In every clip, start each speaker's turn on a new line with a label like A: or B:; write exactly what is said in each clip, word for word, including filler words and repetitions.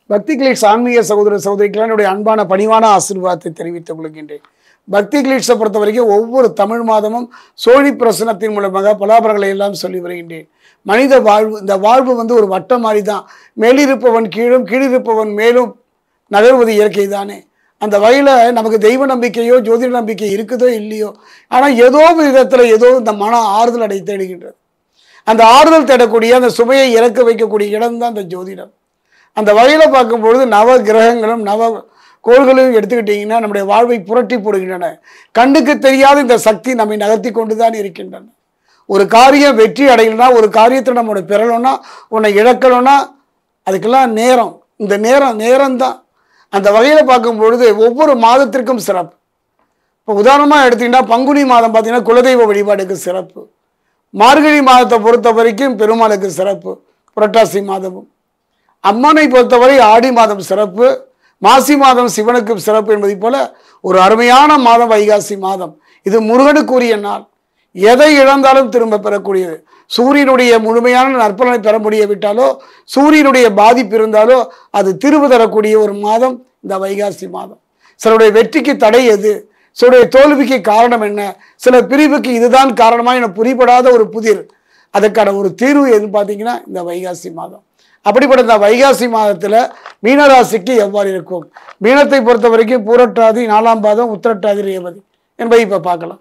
A: பக்தி கிளீட்ஸ் ஆன்மீக சகோதர சகோதரிக்கெல்லாம் என்னுடைய அன்பான பணிவான ஆசீர்வாதத்தை தெரிவித்துக் கொள்கின்றேன். பக்தி கிளீட்ஸை பொறுத்த வரைக்கும் ஒவ்வொரு தமிழ் மாதமும் சோழி பிரசனத்தின் மூலமாக பலாபரங்களை எல்லாம் சொல்லி வருகின்றேன். மனித வாழ்வு, இந்த வாழ்வு வந்து ஒரு வட்டம் மாதிரி தான். மேலிருப்பவன் கீழும் கீழிருப்பவன் மேலும் நகர்வது இயற்கை தானே. அந்த வகையில் நமக்கு தெய்வ நம்பிக்கையோ ஜோதிட நம்பிக்கை இருக்குதோ இல்லையோ, ஆனால் ஏதோ விதத்தில் ஏதோ இந்த மன ஆறுதல் அடை தேடுகின்றது. அந்த ஆறுதல் தேடக்கூடிய அந்த சுமையை இறக்க வைக்கக்கூடிய இடம்தான் இந்த ஜோதிடம். அந்த வகையில் பார்க்கும்பொழுது நவ கிரகங்களும் நவ கோள்களையும் எடுத்துக்கிட்டிங்கன்னா நம்முடைய வாழ்வை புரட்டி போடுகின்றன. கண்ணுக்கு தெரியாத இந்த சக்தி நம்மை நகர்த்தி கொண்டு தான் இருக்கின்றன. ஒரு காரியம் வெற்றி அடையணும்னா, ஒரு காரியத்தை நம்ம பெறணும்னா, உன்னை இழக்கணும்னா அதுக்கெல்லாம் நேரம், இந்த நேரம் நேரம் தான். அந்த வகையில் பார்க்கும்பொழுது ஒவ்வொரு மாதத்திற்கும் சிறப்பு. இப்போ உதாரணமாக எடுத்திங்கன்னா பங்குனி மாதம் பார்த்தீங்கன்னா குலதெய்வ வழிபாடுக்கு சிறப்பு. மார்கழி மாதத்தை பொறுத்த வரைக்கும் பெருமாளுக்கு சிறப்பு. புரட்டாசி மாதமும் அம்மனை பொறுத்தவரை ஆடி மாதம் சிறப்பு, மாசி மாதம் சிவனுக்கு சிறப்பு என்பதை போல ஒரு அருமையான மாதம் வைகாசி மாதம். இது முருகனுக்குரிய நாள். எதை இழந்தாலும் திரும்ப பெறக்கூடியது. சூரியனுடைய முழுமையான நற்பலனை பெற முடியவிட்டாலோ, சூரியனுடைய பாதிப்பு இருந்தாலோ அது திரும்ப தரக்கூடிய ஒரு மாதம் இந்த வைகாசி மாதம். சிலருடைய வெற்றிக்கு தடை எது, சிலருடைய தோல்விக்கு காரணம் என்ன, சில பிரிவுக்கு இதுதான் காரணமாக என புரிபடாத ஒரு புதிர், அதுக்கான ஒரு தீர்வு எதுன்னு பார்த்தீங்கன்னா இந்த வைகாசி மாதம். அப்படிப்பட்ட இந்த வைகாசி மாதத்தில் மீனராசிக்கு எவ்வாறு இருக்கும்? மீனத்தை பொறுத்த வரைக்கும் பூரட்டாதி நாலாம் பாதம், உத்திரட்டாதி ரேவதி என்பதை இப்போ பார்க்கலாம்.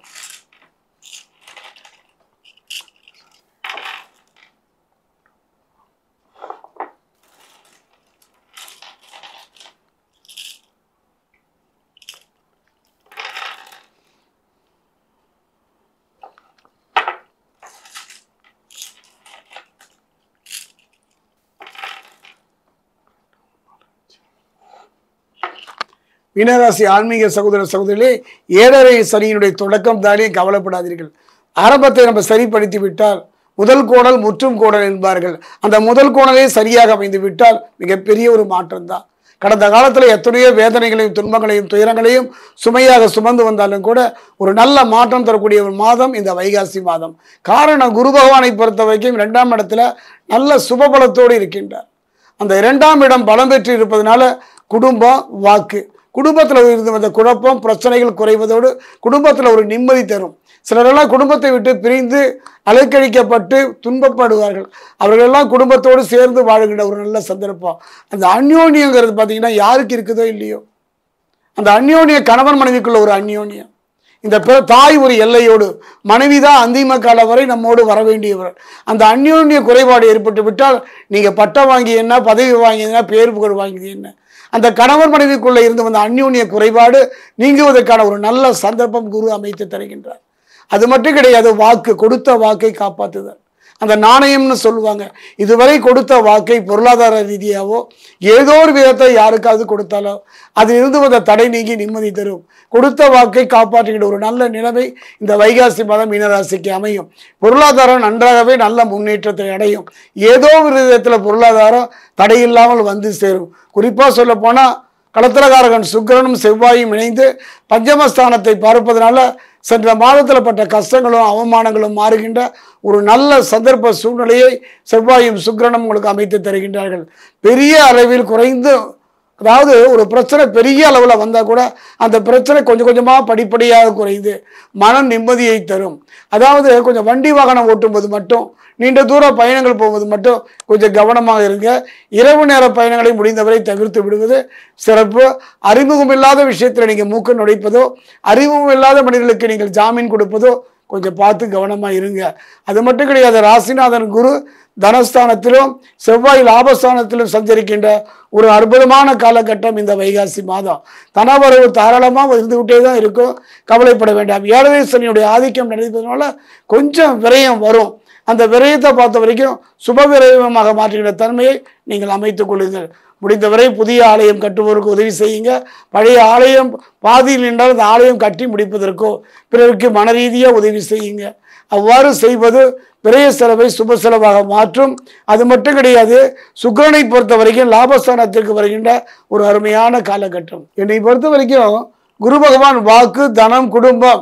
A: மீனராசி ஆன்மீக சகோதர சகோதரிகளே, ஏழரை சனியினுடைய தொடக்கம் தானே, கவலைப்படாதீர்கள். ஆரம்பத்தை நம்ம சரிப்படுத்தி விட்டால் முதல் கோணல் முற்றும் கோணல் என்பார்கள். அந்த முதல் கோணலே சரியாக அமைந்து விட்டால் மிகப்பெரிய ஒரு மாற்றம் தான். கடந்த காலத்தில் எத்தனையோ வேதனைகளையும் துன்பங்களையும் துயரங்களையும் சுமையாக சுமந்து வந்தாலும் கூட ஒரு நல்ல மாற்றம் தரக்கூடிய ஒரு மாதம் இந்த வைகாசி மாதம். காரணம், குரு பகவானை பொறுத்த வரைக்கும் இரண்டாம் இடத்துல நல்ல சுபபலத்தோடு இருக்கின்றார். அந்த இரண்டாம் இடம் பலம் பெற்று இருப்பதனால குடும்பம், வாக்கு, குடும்பத்தில் இருந்து வந்த குழப்பம் பிரச்சனைகள் குறைவதோடு குடும்பத்தில் ஒரு நிம்மதி தரும். சிலரெல்லாம் குடும்பத்தை விட்டு பிரிந்து அலைக்கழிக்கப்பட்டு துன்பப்படுவார்கள். அவர்களெல்லாம் குடும்பத்தோடு சேர்ந்து வாழுகின்ற ஒரு நல்ல சந்தர்ப்பம். அந்த அந்யோன்யங்கிறது பார்த்தீங்கன்னா யாருக்கு இருக்குதோ இல்லையோ, அந்த அந்யோன்ய கணவன் மனைவிக்குள்ள ஒரு அந்யோன்யம். இந்த தாய் ஒரு எல்லையோடு, மனைவி தான் அந்திம கால வரை நம்மோடு வர வேண்டியவர். அந்த அந்யோன்ய குறைபாடு ஏற்பட்டு விட்டால் நீங்கள் பட்டம் வாங்கி என்ன, பதவி வாங்கியதுன்னா, பேர் புகழ் வாங்கியது என்ன, அந்த கணவன் மனைவிக்குள்ள இருந்து வந்த அந்யோன்ய குறைபாடு நீங்குவதற்கான ஒரு நல்ல சந்தர்ப்பம் குரு அமைத்து தருகின்றார். அது மட்டும் கிடையாது, வாக்கு, கொடுத்த வாக்கை காப்பாற்றுதல். அந்த நாணயம்னு சொல்லுவாங்க. இதுவரை கொடுத்த வாக்கை பொருளாதார ரீதியாவோ ஏதோ ஒரு விதத்தை யாருக்காவது கொடுத்தாலோ அதில் இருந்து வந்த தடை நீங்கி நிம்மதி தரும். கொடுத்த வாக்கை காப்பாற்றுகின்ற ஒரு நல்ல நிலைமை இந்த வைகாசி மாதம் மீனராசிக்கு அமையும். பொருளாதாரம் நன்றாகவே நல்ல முன்னேற்றத்தை அடையும். ஏதோ ஒரு விதத்தில் பொருளாதாரம் தடையில்லாமல் வந்து சேரும். குறிப்பாக சொல்ல போனால் களத்திரகாரகன் சுக்கிரனும் செவ்வாயும் இணைந்து பஞ்சமஸ்தானத்தை பார்ப்பதனால சென்ற மாதத்தில் பட்ட கஷ்டங்களும் அவமானங்களும் மாறுகின்ற ஒரு நல்ல சந்தர்ப்ப சூழ்நிலையை செவ்வாயும் சுக்கிரனும் உங்களுக்கு அமைத்து தருகின்றார்கள். பெரிய அளவில் குறைந்து, அதாவது ஒரு பிரச்சனை பெரிய அளவில் வந்தால் கூட அந்த பிரச்சனை கொஞ்சம் கொஞ்சமாக படிப்படியாக குறைந்து மன நிம்மதியை தரும். அதாவது கொஞ்சம் வண்டி வாகனம் ஓட்டும்போது மட்டும், நீண்ட தூர பயணங்கள் போகும்போது மட்டும் கொஞ்சம் கவனமாக இருங்க. இரவு நேர பயணங்களை முடிந்தவரை தவிர்த்து விடுவது சிறப்பு. அறிமுகம் இல்லாத விஷயத்தில் நீங்கள் மூக்க நுழைப்பதோ, அறிமுகம் இல்லாத மனிதர்களுக்கு நீங்கள் ஜாமீன் கொடுப்பதோ கொஞ்சம் பார்த்து கவனமாக இருங்க. அது மட்டும் கிடையாது, ராசிநாதன் குரு தனஸ்தானத்திலும் செவ்வாய் லாபஸ்தானத்திலும் சஞ்சரிக்கின்ற ஒரு அற்புதமான காலகட்டம் இந்த வைகாசி மாதம். தனவரவு தாராளமாக இருந்துவிட்டே தான் இருக்கும், கவலைப்பட வேண்டாம். ஏழரை சனியுடைய ஆதிக்கம் நடப்பதனால கொஞ்சம் விரயம் வரும். அந்த விரயத்தை பார்த்த வரைக்கும் சுப விரயமாக மாற்றுகின்ற தன்மையை நீங்கள் அமைத்துக் கொள்ளுங்கள். முடிந்தவரை புதிய ஆலயம் கட்டுவோருக்கு உதவி செய்யுங்க. பழைய ஆலயம் பாதியில் நின்றால் அந்த ஆலயம் கட்டி முடிப்பதற்கோ பிறருக்கு மன ரீதியாக உதவி செய்யுங்க. அவ்வாறு செய்வது விரய செலவை சுப செலவாக மாற்றும். அது மட்டும் கிடையாது, சுக்கிரனை பொறுத்த வரைக்கும் லாபஸ்தானத்திற்கு வருகின்ற ஒரு அருமையான காலகட்டம். என்னை பொறுத்த வரைக்கும் குரு பகவான் வாக்கு, தனம், குடும்பம்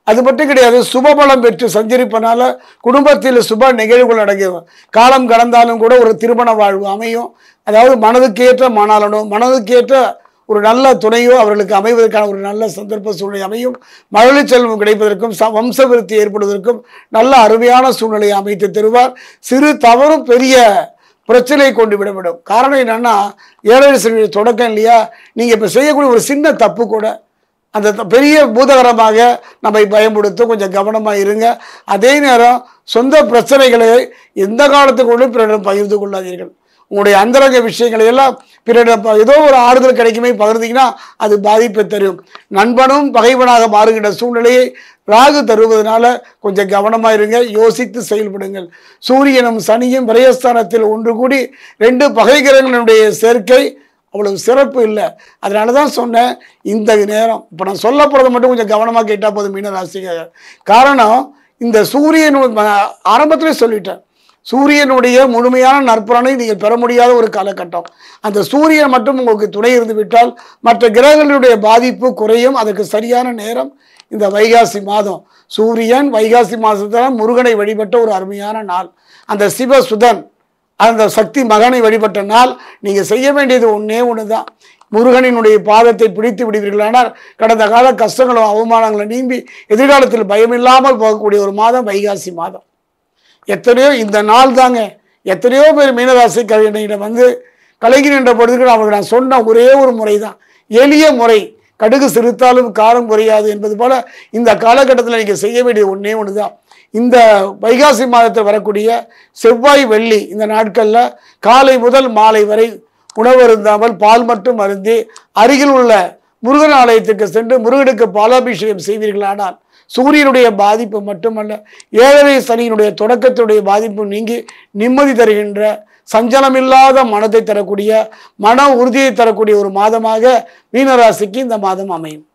A: அது மட்டும் கிடையாது, சுபபலம் பெற்று சஞ்சரிப்பனால குடும்பத்தில் சுப நிகழ்வுகள் அடங்கும். காலம் கடந்தாலும் கூட ஒரு திருமண வாழ்வு அமையும். அதாவது மனதுக்கேற்ற மணாளனோ மனதுக்கேற்ற ஒரு நல்ல துணையோ அவர்களுக்கு அமைவதற்கான ஒரு நல்ல சந்தர்ப்ப சூழ்நிலை அமையும். மழலை செல்வம் கிடைப்பதற்கும் வம்ச விருத்தி ஏற்படுவதற்கும் நல்ல அருமையான சூழ்நிலையை அமைத்து தருவார். சிறு தவறும் பெரிய பிரச்சனையை கொண்டு விடப்படும். காரணம் என்னன்னா, ஏழரை சனியுடைய தொடக்கம் இல்லையா? நீங்க இப்ப செய்யக்கூடிய ஒரு சின்ன தப்பு கூட அந்த பெரிய பூதகரமாக நம்மை பயன்படுத்த கொஞ்சம் கவனமாக இருங்க. அதே நேரம் சொந்த பிரச்சனைகளை எந்த காலத்துக்குள்ளும் பிறரிடம் பகிர்ந்து கொள்ளாதீர்கள். உங்களுடைய அந்தரங்க விஷயங்களை எல்லாம் பிறரிடம் ஏதோ ஒரு ஆறுதல் கிடைக்குமே பகிர்ந்தீங்கன்னா அது பாதிப்பை தரும். நண்பனும் பகைவனாக மாறுகின்ற சூழ்நிலையை ராகு தருவதனால கொஞ்சம் கவனமா இருங்க, யோசித்து செயல்படுங்கள். சூரியனும் சனியும் விரயஸ்தானத்தில் ஒன்று கூடி ரெண்டு பகை கிரகங்களுடைய சேர்க்கை அவ்வளவு சிறப்பு இல்லை. அதனால தான் சொன்னேன், இந்த நேரம் இப்போ நான் சொல்ல போகிறத மட்டும் கொஞ்சம் கவனமாக கேட்டால் போதும் மீன ராசிக்காக. காரணம், இந்த சூரியன் ஆரம்பத்திலே சொல்லிட்டேன், சூரியனுடைய முழுமையான நற்பலனை நீங்கள் பெற முடியாத ஒரு காலகட்டம். அந்த சூரியன் மட்டும் உங்களுக்கு துணை இருந்து விட்டால் மற்ற கிரகங்களுடைய பாதிப்பு குறையும். அதுக்கு சரியான நேரம் இந்த வைகாசி மாதம். சூரியன் வைகாசி மாதத்தில் முருகனை வழிபட்ட ஒரு அருமையான நாள். அந்த சிவசுதன் அந்த சக்தி மகனை வழிபட்ட நாள். நீங்கள் செய்ய வேண்டியது ஒன்றே ஒன்று தான், முருகனினுடைய பாதத்தை பிடித்து விடுவீர்களானால் கடந்த கால கஷ்டங்களும் அவமானங்களும் நீங்கி எதிர்காலத்தில் பயமில்லாமல் போகக்கூடிய ஒரு மாதம் வைகாசி மாதம். எத்தனையோ இந்த நாள் தாங்க எத்தனையோ பேர் மீனராசி கலைஞரிடம் வந்து கலைஞர் பொழுதுக்கு அவர்கள் நான் சொன்ன ஒரே ஒரு முறை தான், எளிய முறை. கடுகு சிறுத்தாலும் காரம் குறையாது என்பது போல இந்த காலகட்டத்தில் நீங்கள் செய்ய வேண்டியது ஒன்றே ஒன்று தான். இந்த வைகாசி மாதத்தில் வரக்கூடிய செவ்வாய் வெள்ளி இந்த நாட்களில் காலை முதல் மாலை வரை உணவு அருந்தாமல் பால் மட்டும் அருந்தி அருகில் உள்ள முருகன் ஆலயத்துக்கு சென்று முருகனுக்கு பாலாபிஷேகம் செய்வீர்களானால் சூரியனுடைய பாதிப்பு மட்டுமல்ல, ஏழரை சனியினுடைய தொடக்கத்துடைய பாதிப்பு நீங்கி நிம்மதி தருகின்ற, சஞ்சலமில்லாத மனத்தை தரக்கூடிய, மன உறுதியை தரக்கூடிய ஒரு மாதமாக மீனராசிக்கு இந்த மாதம் அமையும்.